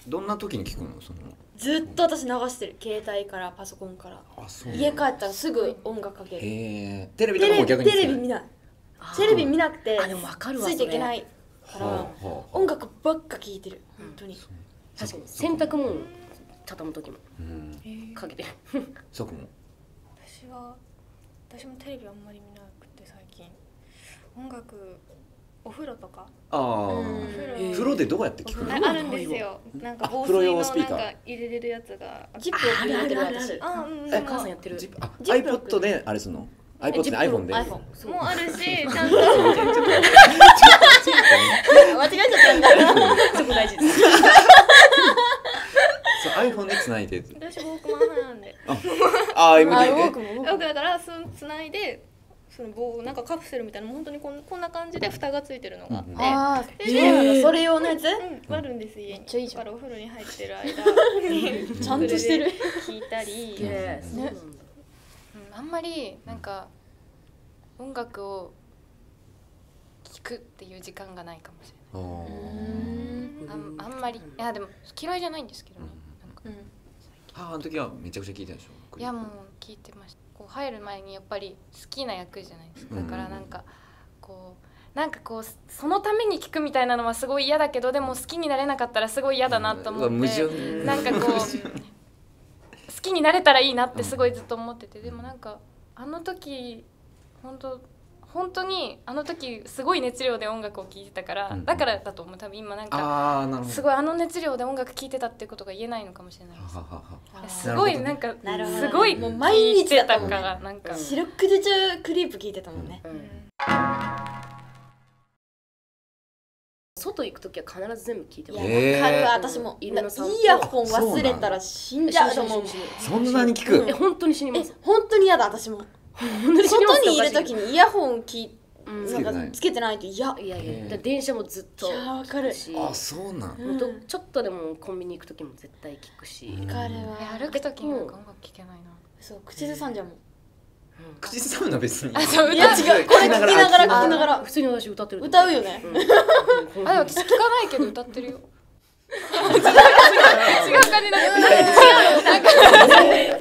どんな時に聞くの？そのずっと私流してる、携帯からパソコンから。家帰ったらすぐ音楽かける。 テレビとかも逆にテレビ見ない。テレビ見なくてついていけないから音楽ばっか聴いてる。本当に。 確かに洗濯物畳む時もかけてる。 そこも。 私もテレビあんまり見なくて最近。音楽お風呂とか。 風呂でどうやって聞くの？ あるんですよ。なんか防水のなんか入れれるやつが。 ジップを入れてる私。 お母さんやってる。 iPod であれするの？iPod で iPhone で。 もあるし、ちゃんと。 間違えちゃったんだ。 そこ大事です。 そう iPhone で繋いで。 私ウォークマン派なんで。 MD だから繋いで。その棒なんかカプセルみたいな本当にこんな感じで蓋がついてるのがあって、 それ用のやつあるんです家に。だからお風呂に入ってる間ちゃんとしてる聞いたり。 あんまりなんか音楽を聴くっていう時間がないかもしれない。あんまりいやでも嫌いじゃないんですけどね。 あの時はめちゃくちゃ聞いたでしょ？ いやもう聞いてました。こう入る前にやっぱり好きな役じゃないですか。だからなんかこうそのために聞くみたいなのはすごい嫌だけど、でも好きになれなかったらすごい嫌だなと思って、なんかこう好きになれたらいいなってすごいずっと思ってて、でもなんかあの時本当にあの時すごい熱量で音楽を聴いてたから、だからだと思う。多分今なんかすごいあの熱量で音楽聴いてたっていうことが言えないのかもしれないです。すごいなんかすごいもう毎日だったもんね。 なんか四六時中クリープ聴いてたもんね。 外行く時は必ず全部聞いてます。 わかるわ。私もイヤホン忘れたら死んじゃうと思う。 そんなに聞く？ 本当に死にます。 本当に嫌だ私も。外にいる時にイヤホンつけてないと嫌。 いや電車もずっとわかるし。 あ、そうなん。 ちょっとでもコンビニ行く時も絶対聞くし。 わかるわ。 歩く時になんか音楽聴けないな。 そう、口ずさんじゃんもん。 口ずさむの別に。 いや違う、これ聞きながら普通に私歌ってる。 歌うよね。 あ、私聞かないけど歌ってるよ。違う感じだ。